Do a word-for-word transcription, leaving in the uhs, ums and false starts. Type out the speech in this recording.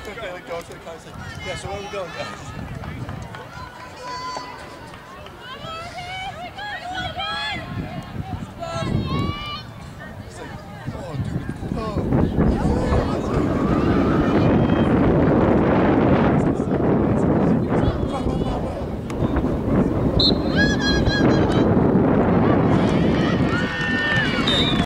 Okay, go to the car and say, yeah, so where are we going, guys?